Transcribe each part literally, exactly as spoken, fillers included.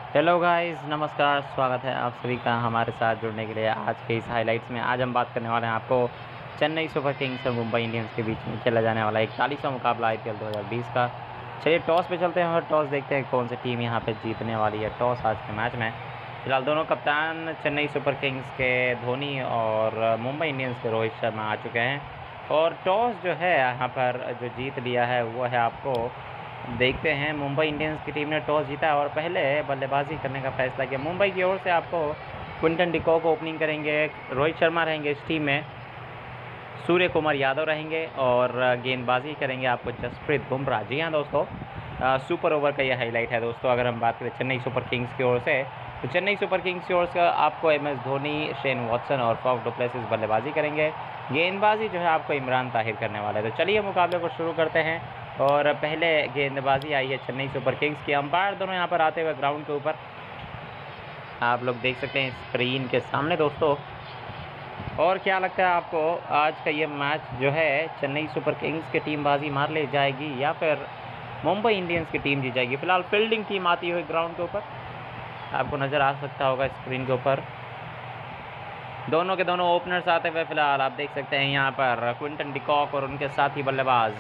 Hello guys, नमस्कार। स्वागत है आप सभी का हमारे साथ जुड़ने के लिए आज के इस हाइलाइट्स में। आज हम बात करने वाले हैं आपको चेन्नई सुपर किंग्स और मुंबई इंडियंस के बीच में खेला जाने वाला इकतालीसवां मुकाबला आईपीएल दो हज़ार बीस का। चलिए टॉस पे चलते हैं और टॉस देखते हैं कौन सी टीम यहां पे जीतने वाली है टॉस आज के मैच में। फिलहाल दोनों कप्तान चेन्नई सुपर किंग्स के धोनी और मुंबई इंडियंस के रोहित शर्मा आ चुके हैं और टॉस जो है यहाँ पर जो जीत लिया है वो है आपको देखते हैं मुंबई इंडियंस की टीम ने टॉस जीता और पहले बल्लेबाजी करने का फैसला किया। मुंबई की ओर से आपको क्विंटन डिकॉक ओपनिंग करेंगे, रोहित शर्मा रहेंगे इस टीम में, सूर्य कुमार यादव रहेंगे और गेंदबाजी करेंगे आपको जसप्रीत बुमराह। जी हाँ दोस्तों, आ, सुपर ओवर का ये हाईलाइट है दोस्तों। अगर हम बात करें चेन्नई सुपर किंग्स की ओर से तो चेन्नई सुपर किंग्स की ओर से आपको M S Dhoni, Shane Watson और फाफ डु प्लेसिस बल्लेबाजी करेंगे। गेंदबाजी जो है आपको इमरान ताहिर करने वाला है। तो चलिए मुकाबले को शुरू करते हैं और पहले गेंदबाजी आई है चेन्नई सुपर किंग्स की। अंपायर दोनों यहाँ पर आते हुए ग्राउंड के ऊपर आप लोग देख सकते हैं स्क्रीन के सामने दोस्तों। और क्या लगता है आपको आज का ये मैच जो है चेन्नई सुपर किंग्स की टीम बाजी मार ले जाएगी या फिर मुंबई इंडियंस की टीम जीत जाएगी? फिलहाल फील्डिंग टीम आती हुई ग्राउंड के ऊपर आपको नज़र आ सकता होगा स्क्रीन के ऊपर। दोनों के दोनों ओपनर्स आते हुए फिलहाल आप देख सकते हैं यहाँ पर क्विंटन डिकॉक और उनके साथी बल्लेबाज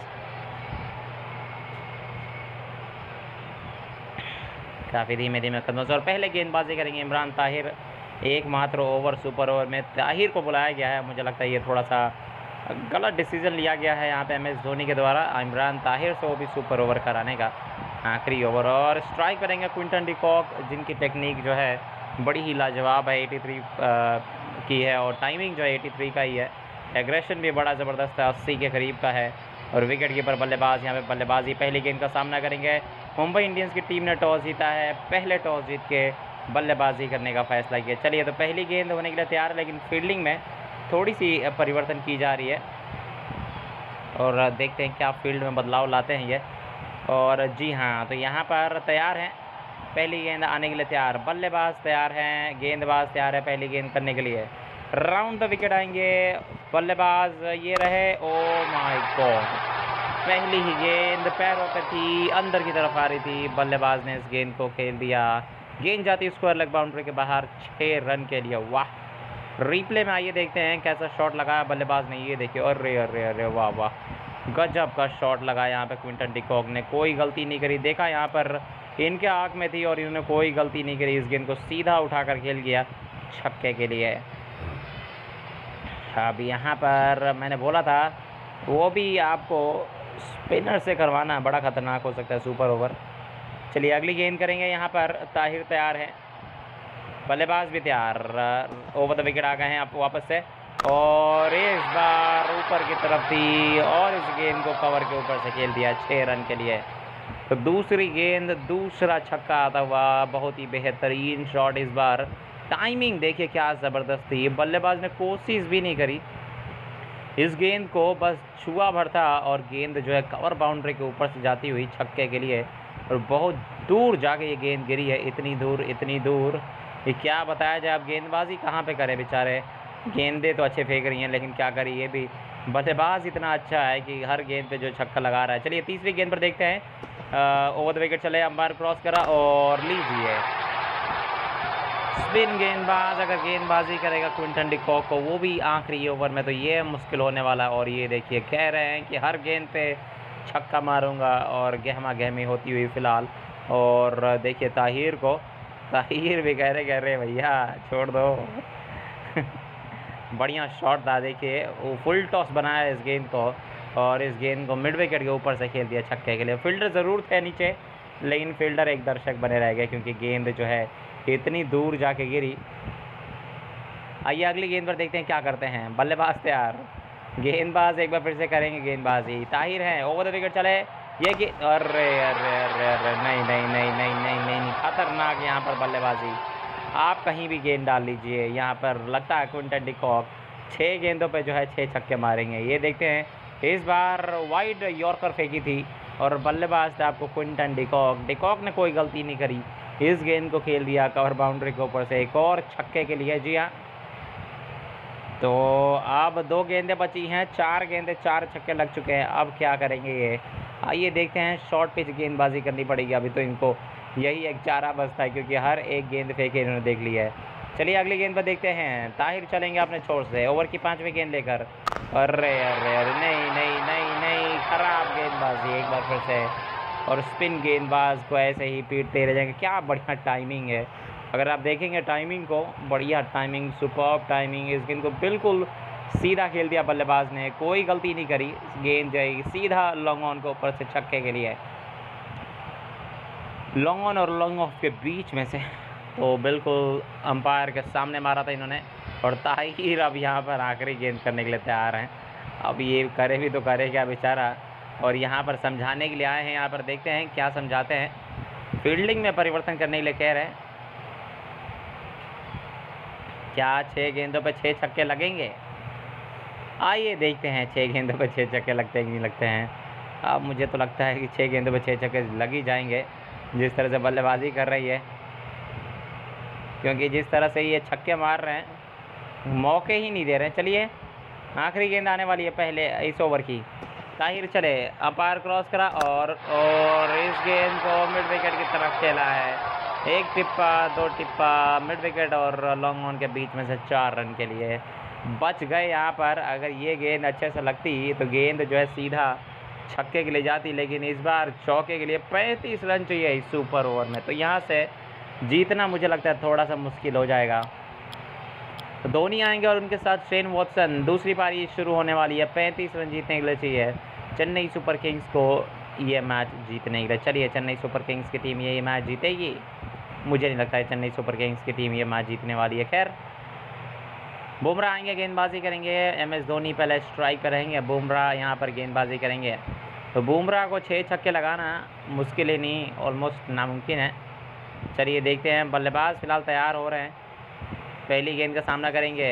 काफ़ी धीमे धीमे कदमों से और पहले गेंदबाजी करेंगे इमरान ताहिर। एकमात्र ओवर सुपर ओवर में ताहिर को बुलाया गया है। मुझे लगता है ये थोड़ा सा गलत डिसीजन लिया गया है यहाँ पे एम एस धोनी के द्वारा इमरान ताहिर से वो भी सुपर ओवर कराने का आखिरी ओवर। और स्ट्राइक करेंगे क्विंटन डिकॉक जिनकी टेक्निक जो है बड़ी ही लाजवाब है, तिरासी की है और टाइमिंग जो है तिरासी का ही है। एग्रेशन भी बड़ा ज़बरदस्त है, अस्सी के करीब का है। और विकेट कीपर बल्लेबाज यहाँ पे बल्लेबाजी पहली गेंद का सामना करेंगे। मुंबई इंडियंस की टीम ने टॉस जीता है, पहले टॉस जीत के बल्लेबाजी करने का फैसला किया। चलिए तो पहली गेंद होने के लिए तैयार है लेकिन फील्डिंग में थोड़ी सी परिवर्तन की जा रही है और देखते हैं क्या फील्ड में बदलाव लाते हैं ये। और जी हाँ, तो यहाँ पर तैयार हैं, पहली गेंद आने के लिए तैयार, बल्लेबाज तैयार हैं, गेंदबाज तैयार है पहली गेंद करने के लिए। राउंड द विकेट आएंगे बल्लेबाज, ये रहे। ओ माय गॉड, पहली ही गेंद पैरों पे थी, अंदर की तरफ आ रही थी, बल्लेबाज ने इस गेंद को खेल दिया। गेंद जाती स्क्वायर लेग बाउंड्री के बाहर छः रन के लिए। वाह, रिप्ले में आइए देखते हैं कैसा शॉट लगाया बल्लेबाज ने। ये देखिए, अरे अरे अरे वाह वाह, गजब का शॉट लगाया यहाँ पे क्विंटन डिकॉक ने, कोई गलती नहीं करी। देखा यहाँ पर इनके आँख में थी और इन्होंने कोई गलती नहीं करी, इस गेंद को सीधा उठाकर खेल गया छक्के के लिए। अब यहाँ पर मैंने बोला था वो भी आपको स्पिनर से करवाना बड़ा ख़तरनाक हो सकता है सुपर ओवर। चलिए अगली गेंद करेंगे। यहाँ पर ताहिर तैयार है, बल्लेबाज भी तैयार, ओवर द विकेट आ गए हैं आप वापस से और इस बार ऊपर की तरफ थी और इस गेंद को कवर के ऊपर से खेल दिया छः रन के लिए। तो दूसरी गेंद, दूसरा छक्का आता हुआ, बहुत ही बेहतरीन शॉट इस बार। टाइमिंग देखिए क्या ज़बरदस्त थी, बल्लेबाज ने कोशिश भी नहीं करी, इस गेंद को बस छुआ भर था और गेंद जो है कवर बाउंड्री के ऊपर से जाती हुई छक्के के लिए और बहुत दूर जाके ये गेंद गिरी है, इतनी दूर इतनी दूर, ये क्या बताया जाए। अब गेंदबाजी कहाँ पे करे बेचारे, गेंदें तो अच्छे फेंक रही हैं लेकिन क्या करी, ये भी बल्लेबाज इतना अच्छा है कि हर गेंद पे जो छक्का लगा रहा है। चलिए तीसरी गेंद पर देखते हैं, ओवर द विकेट चले, अंपायर क्रॉस करा और लीजिए स्पिन गेंदबाज अगर गेंदबाजी करेगा क्विंटन डिकॉक को वो भी आखिरी ओवर में, तो ये मुश्किल होने वाला है। और ये देखिए कह रहे हैं कि हर गेंद पे छक्का मारूंगा और गहमा गहमी होती हुई फ़िलहाल। और देखिए ताहिर को, ताहिर भी कह रहे कह रहे भैया छोड़ दो बढ़िया शॉट था, देखिए वो फुल टॉस बनाया इस गेंद को और इस गेंद को मिड विकेट के ऊपर से खेल दिया छक्के के लिए। फील्डर ज़रूर थे नीचे लेकिन फील्डर एक दर्शक बने रह गए क्योंकि गेंद जो है इतनी दूर जाके गिरी। आइए अगली गेंद पर देखते हैं क्या करते हैं। बल्लेबाज तैयार, गेंदबाज एक बार फिर से करेंगे गेंदबाजी, ताहिर हैं, ओवर द विकेट चले, ये कि अरे अरे अरे अरे नहीं नहीं नहीं नहीं नहीं नहीं नहीं खतरनाक यहाँ पर बल्लेबाजी। आप कहीं भी गेंद डाल लीजिए, यहाँ पर लगता है क्विंटन डिकॉक छः गेंदों पे जो है छः छक्के मारेंगे। ये देखते हैं, इस बार वाइड यॉर्कर फेंकी थी और बल्लेबाज था आपको क्विंटन डिकॉक। डिकॉक ने कोई गलती नहीं करी, इस गेंद को खेल दिया कवर बाउंड्री के ऊपर से एक और छक्के के लिए। जी हाँ, तो अब दो गेंदें बची हैं, चार गेंदें चार छक्के लग चुके हैं। अब क्या करेंगे ये, आइए देखते हैं। शॉर्ट पिच गेंदबाजी करनी पड़ेगी अभी तो इनको, यही एक चारा बचता है, क्योंकि हर एक गेंद फेंके इन्होंने देख लिया है। चलिए अगली गेंद पर देखते हैं। ताहिर चलेंगे अपने छोर से ओवर की पाँचवीं गेंद लेकर। अरे अरे अरे नहीं नहीं नहीं नहीं, खराब गेंदबाजी एक बार फिर से, और स्पिन गेंदबाज को ऐसे ही पीटते रह जाएंगे। क्या बढ़िया टाइमिंग है, अगर आप देखेंगे टाइमिंग को, बढ़िया टाइमिंग, सुपर्ब टाइमिंग। इस गेंद को बिल्कुल सीधा खेल दिया बल्लेबाज ने, कोई गलती नहीं करी। गेंद जाएगी सीधा लॉन्ग ऑन के ऊपर से छक्के के लिए, लॉन्ग ऑन और लॉन्ग ऑफ के बीच में से, तो बिल्कुल अंपायर के सामने मारा था इन्होंने। और ताहिर अब यहाँ पर आखिरी गेंद करने के लिए तैयार हैं। अब ये करे भी तो करे क्या बेचारा, और यहाँ पर समझाने के लिए आए हैं। यहाँ पर देखते हैं क्या समझाते हैं। फील्डिंग में परिवर्तन करने के लिए कह रहे हैं। क्या छः गेंदों पे छः छक्के लगेंगे? आइए देखते हैं छः गेंदों पे छः छक्के लगते हैं कि नहीं लगते हैं। अब मुझे तो लगता है कि छः गेंदों पे छः छक्के लग ही जाएंगे, जिस तरह से बल्लेबाजी कर रही है, क्योंकि जिस तरह से ये छक्के मार रहे हैं मौके ही नहीं दे रहे हैं। चलिए आखिरी गेंद आने वाली है पहले इस ओवर की। ताहिर चले, अंपायर क्रॉस करा और और इस गेंद को मिड विकेट की तरफ खेला है। एक टिप्पा, दो टिप्पा, मिड विकेट और लॉन्ग ऑन के बीच में से चार रन के लिए बच गए यहाँ पर। अगर ये गेंद अच्छे से लगती तो गेंद जो है सीधा छक्के के लिए जाती, लेकिन इस बार चौके के लिए पैंतीस रन चाहिए इस सुपर ओवर में, तो यहाँ से जीतना मुझे लगता है थोड़ा सा मुश्किल हो जाएगा। तो धोनी आएंगे और उनके साथ शेन वॉटसन। दूसरी पारी शुरू होने वाली है, पैंतीस रन जीतने के लिए चाहिए चेन्नई सुपर किंग्स को ये मैच जीतने के लिए। चलिए चेन्नई सुपर किंग्स की टीम ये मैच जीतेगी? मुझे नहीं लगता है चेन्नई सुपर किंग्स की टीम ये मैच जीतने वाली है। खैर बुमराह आएंगे, गेंदबाजी करेंगे। एम एस धोनी पहले स्ट्राइक पर रहेंगे, बुमराह यहाँ पर गेंदबाजी करेंगे। तो बुमराह को छः छक्के लगाना मुश्किल ही नहीं, ऑलमोस्ट नामुमकिन है। चलिए देखते हैं, बल्लेबाज फिलहाल तैयार हो रहे हैं, पहली गेंद का सामना करेंगे।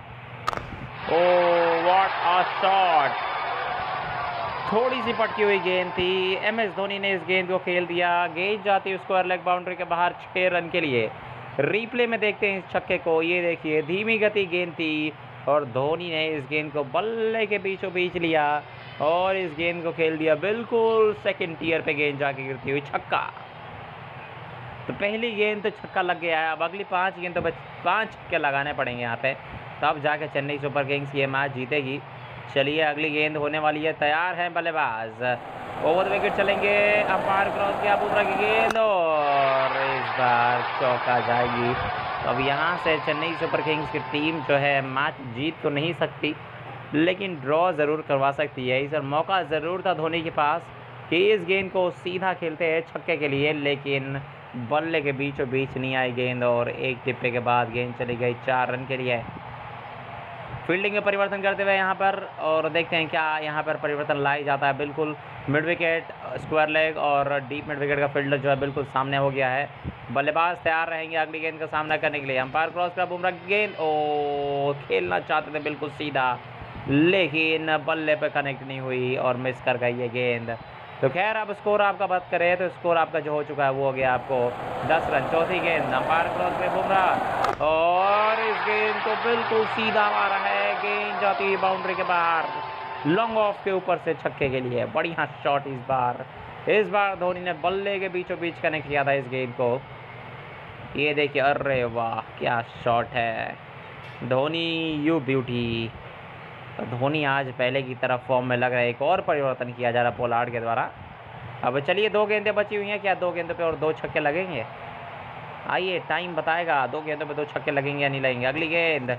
ओह व्हाट अ शॉट, थोड़ी सी पटकी हुई गेंद थी। एम एस धोनी ने इस गेंद को खेल दिया, गेंद जाती स्क्वायर लेग बाउंड्री के बाहर छः रन के लिए। रिप्ले में देखते हैं इस छक्के को, ये देखिए धीमी गति गेंद थी और धोनी ने इस गेंद को बल्ले के बीचों बीच लिया और इस गेंद को खेल दिया बिल्कुल सेकंड टियर पे, गेंद जाके गिरती हुई छक्का। तो पहली गेंद तो छक्का लग गया है, अब अगली पांच गेंद तो पांच छक्के लगाने पड़ेंगे यहाँ पे, तब जाके चेन्नई सुपर किंग्स ये मैच जीतेगी। चलिए अगली गेंद होने वाली है, तैयार है बल्लेबाज, ओवर विकेट चलेंगे। अंपायर क्रॉस किया, बुमराह की गेंद और इस बार चौका जाएगी। तो अब यहाँ से चेन्नई सुपर किंग्स की टीम जो है मैच जीत तो नहीं सकती, लेकिन ड्रॉ ज़रूर करवा सकती है। इस बार मौका ज़रूर था धोनी के पास कि इस गेंद को सीधा खेलते हैं छक्के के लिए, लेकिन बल्ले के बीचों बीच नहीं आई गेंद और एक टिप्पे के बाद गेंद चली गई चार रन के लिए। फील्डिंग में परिवर्तन करते हुए यहाँ पर, और देखते हैं क्या यहाँ पर परिवर्तन लाई जाता है। बिल्कुल मिड विकेट, स्क्वायर लेग और डीप मिड विकेट का फील्डर जो है बिल्कुल सामने हो गया है। बल्लेबाज तैयार रहेंगे अगली गेंद का सामना करने के लिए। अंपायर क्रॉस का, बुमराह की गेंद, ओ खेलना चाहते थे बिल्कुल सीधा, लेकिन बल्ले पे कनेक्ट नहीं हुई और मिस कर गई ये गेंद। तो खैर अब स्कोर आपका बात करें तो स्कोर आपका जो हो चुका है वो हो गया आपको दस रन। चौथी गेंद, अंपायर क्रॉस पे बुमराह और इस गेंद को बिल्कुल सीधा मारा है, गेंद जाती हुई बाउंड्री के बाहर, लॉन्ग ऑफ के ऊपर से छक्के के लिए। बढ़िया शॉट इस बार, इस बार धोनी ने बल्ले के बीचों बीच कनेक्ट किया था इस गेंद को। ये देखिए, अरे वाह क्या शॉट है, धोनी यू ब्यूटी। तो धोनी आज पहले की तरफ फॉर्म में लग रहा है। एक और परिवर्तन किया जा रहा है पोलार्ड के द्वारा। अब चलिए दो गेंदें बची हुई हैं, क्या दो गेंदों पे और दो छक्के लगेंगे? आइए टाइम बताएगा, दो गेंदों पे दो छक्के लगेंगे या नहीं लगेंगे। अगली गेंद,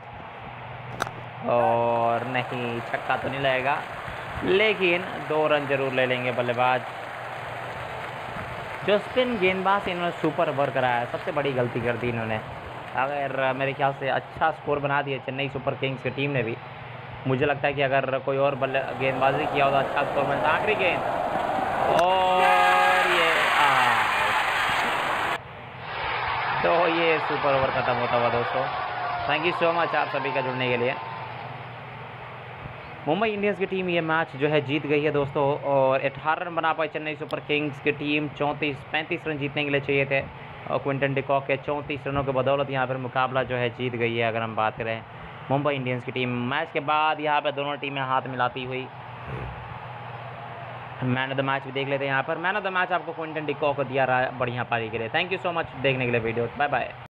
और नहीं, छक्का तो नहीं लगेगा, लेकिन दो रन जरूर ले लेंगे बल्लेबाज। जो स्पिन गेंदबाज इन्होंने सुपर ओवर कराया, सबसे बड़ी गलती कर दी इन्होंने। अगर मेरे ख्याल से अच्छा स्कोर बना दिया चेन्नई सुपर किंग्स की टीम ने भी, मुझे लगता है कि अगर कोई और बल्ले गेंदबाजी किया होता अच्छा स्कोर बनता। आखिरी गेंद और ये आउट। तो ये सुपर ओवर खत्म होता हुआ दोस्तों। थैंक यू सो मच आप सभी का जुड़ने के लिए। मुंबई इंडियंस की टीम ये मैच जो है जीत गई है दोस्तों, और अठारह रन बना पाई चेन्नई सुपर किंग्स की टीम। चौंतीस पैंतीस रन जीतने के लिए चाहिए थे और क्विंटन डिकॉक के चौंतीस रनों के बदौलत यहाँ पर मुकाबला जो है जीत गई है। अगर हम बात करें मुंबई इंडियंस की टीम, मैच के बाद यहाँ पे दोनों टीमें हाथ मिलाती हुई मैन ऑफ द मैच भी देख लेते हैं यहाँ पर। मैन ऑफ द मैच आपको क्विंटन डिकॉक को दिया रहा है बढ़िया पारी के लिए। थैंक यू सो मच देखने के लिए वीडियो। Bye bye.